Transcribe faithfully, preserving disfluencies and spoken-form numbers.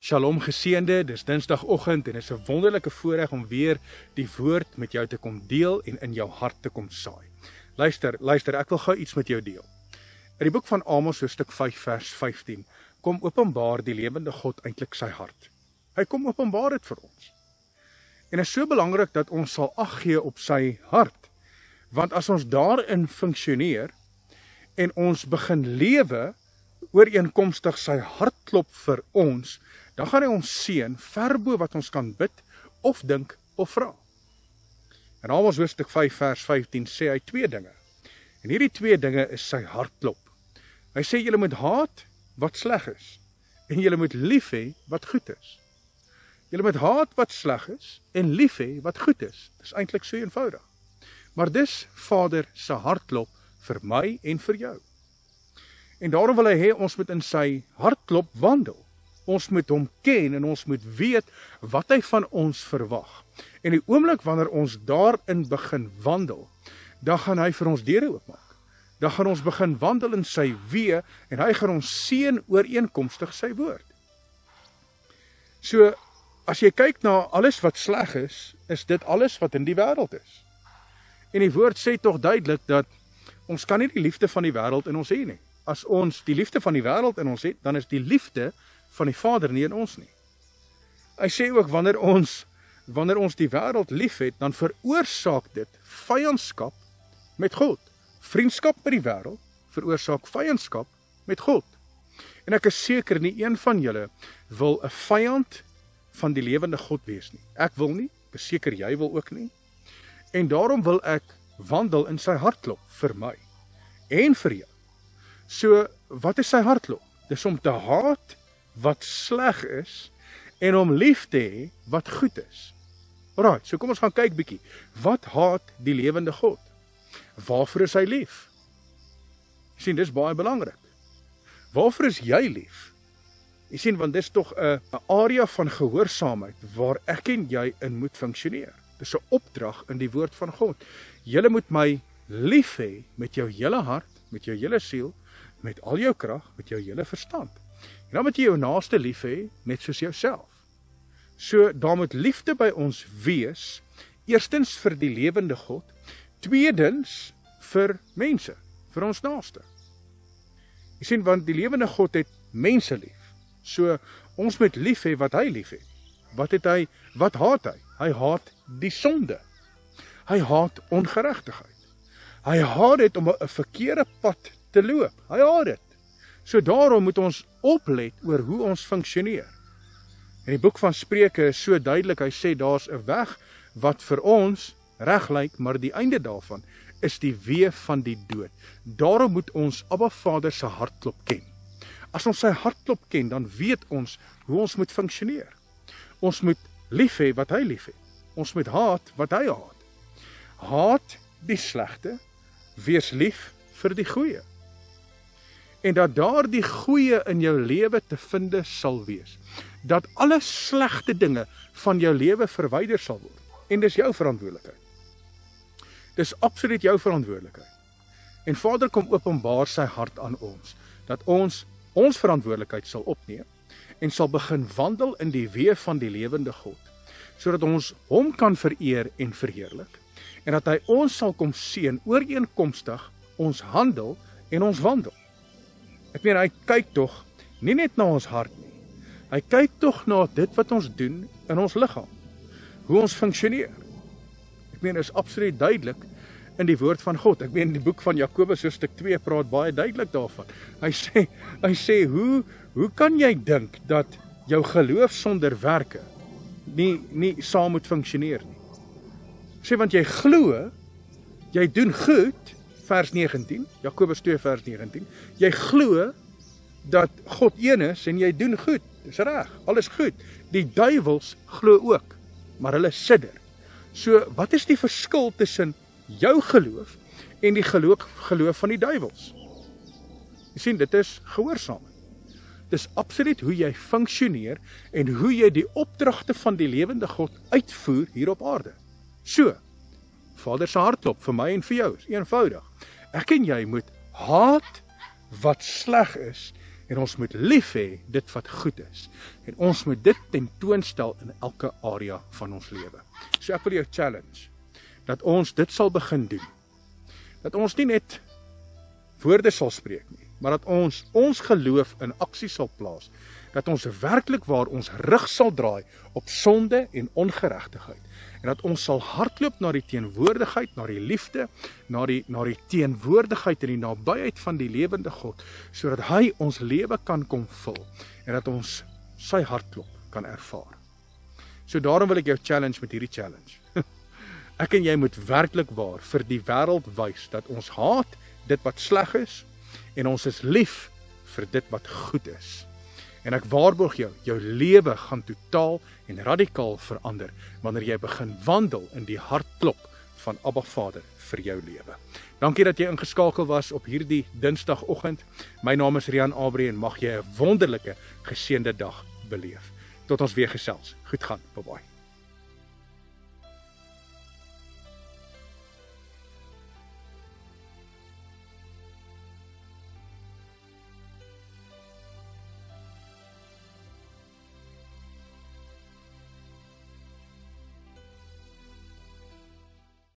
Shalom geseënde, dis Dinsdagoggend en is 'n wonderlike voorreg om weer die woord met jou te kom deel en in jou hart te kom saai. Luister, luister, ek wil gou iets met jou deel. In die boek van Amos hoofstuk vyf vers vyftien kom openbaar die lewende God eintlik sy hart. Hy kom openbaar dit vir ons. En is so belangrik dat ons sal ag gee op sy hart. Want as ons daarin funksioneer en ons begin lewe ooreenkomstig sy hartklop vir ons, dan gaan hy ons seën ver bo wat ons kan bid of dink of vra. En Amos hoofstuk vyf vers vyftien sê hy twee dinge. En hierdie twee dinge is sy hartklop. Hy sê julle moet haat wat sleg is en julle moet lief hê wat goed is. Julle moet haat wat sleg is en lief hê wat goed is. Dis eintlik so eenvoudig. Maar dis Vader se hartklop vir my en vir jou. En daarom wil hy hê ons moet in sy hartklop wandel. Ons moet hom ken en ons moet weet wat hy van ons verwag. En die oomblik wanneer ons daarin begin wandel, dan gaan hy vir ons deure oopmaak. Dan gaan ons begin wandel in sy weë en hy gaan ons seën ooreenkomstig sy woord. So, as jy kyk na alles wat sleg is, is dit alles wat in die wêreld is. En die woord sê tog duidelik dat ons kan nie die liefde van die wêreld in ons hê nie. As ons die liefde van die wêreld in ons het, dan is die liefde van die Vader nie in ons nie. Hy sê ook wanneer ons wanneer ons die wêreld liefhet, dan veroorsaak dit vyandskap met God. Vriendskap met die wêreld veroorsaak vyandskap met God. En ek is seker nie een van julle wil 'n vyand van die lewende God wees nie. Ek wil nie, ek is seker jy wil ook nie. En daarom wil ek wandel in sy hartklop vir my en vir jou. So, wat is sy hartklop? Dis om te haat wat sleg is en om lief te hê wat goed is. Alright, so kom ons gaan kyk bietjie. Wat haat die lewende God? Waarvoor is hy lief? Jy sien, dis baie belangrik. Waarvoor is jy lief? Jy sien, want dis tog 'n 'n area van gehoorsaamheid waar ek en jy in moet funksioneer. Dis 'n opdrag in die woord van God. Jy moet my lief hê met jou hele hart, met jou hele siel, met al jou krag, met jou hele verstand. En dan moet jy jou naaste lief hê net soos jouself. So, daar moet liefde by ons wees, eerstens vir die lewende God, tweedens vir mense, vir ons naaste. Jy sien, want die lewende God het mense lief. So, ons moet lief hê wat hy lief het. Wat het hy, wat haat hy? Hy haat die sonde. Hy haat ongeregtigheid. Hy haat dit om 'n verkeerde pad te loop. Hy haat dit. So daarom moet ons oplet oor hoe ons funksioneer. En die boek van Spreuke is so duidelik, hy sê daar's 'n weg wat vir ons reg lyk, maar die einde daarvan is die weë van die dood. Daarom moet ons Abba Vader se hartklop ken. As ons sy hartklop ken, dan weet ons hoe ons moet funksioneer. Ons moet lief hê wat hy lief het. Ons moet haat wat hy haat. Haat die slegte, wees lief vir die goeie. En dat daar die goeie in jou lewe te vind sal wees. Dat alle slegte dinge van jou lewe verwyder sal word. En dis jou verantwoordelikheid. Dis absoluut jou verantwoordelikheid. En Vader kom openbaar sy hart aan ons, dat ons ons verantwoordelikheid sal opneem en sal begin wandel in die weë van die lewende God, sodat ons hom kan vereer en verheerlik, en dat hy ons sal kom seën ooreenkomstig ons handel en ons wandel. Ek meen, hy kyk tog nie net na ons hart nie. Hy kyk tog na dit wat ons doen in ons liggaam. Hoe ons funksioneer. Ek meen, is absoluut duidelik in die woord van God. Ek meen, die boek van Jakobus hoofstuk twee praat baie duidelik daarvan. Hy sê, hy sê, hoe, hoe kan jy dink dat jou geloof sonder werke nie, nie saam moet funksioneer nie? Sê, want jy glo, jy doen goed, vers negentien, Jakobus twee vers negentien, jy glo dat God een is en jy doen goed, dis reg, alles goed. Die duiwels glo ook, maar hulle sidder. So, wat is die verskil tussen jou geloof en die geloof, geloof van die duiwels? Jy sien, dit is gehoorsaamheid. Dis absoluut hoe jy funksioneer en hoe jy die opdragte van die lewende God uitvoer hier op aarde. So, Vader se hartklop vir my en vir jou is eenvoudig. Ek en jy moet haat wat sleg is En ons moet lief hê dit wat goed is. En ons moet dit tentoonstel in elke area van ons lewe. So ek wil jou challenge, dat ons dit sal begin doen. Dat ons nie net woorde sal spreek nie, maar dat ons ons geloof in aksie sal plaas. Dat ons werklik waar ons rug sal draai op sonde en ongeregtigheid. En dat ons sal hardloop na die teenwoordigheid, na die liefde, na die, na die teenwoordigheid en die nabyheid van die lewende God, sodat hy ons lewe kan kom vul, en dat ons sy hartklop kan ervaar. So daarom wil ek jou challenge met hierdie challenge. Ek en jy moet werklik waar vir die wêreld wys, dat ons haat dit wat sleg is, en ons is lief vir dit wat goed is. En ek waarborg jou, jou lewe gaan totaal en radikaal verander, wanneer jy begin wandel in die hartklop van Abba Vader vir jou lewe. Dankie dat jy ingeskakel was op hierdie Dinsdagoggend. My naam is Rian Abri en mag jy 'n wonderlike, geseënde dag beleef. Tot ons weer gesels. Goed gaan, bye bye.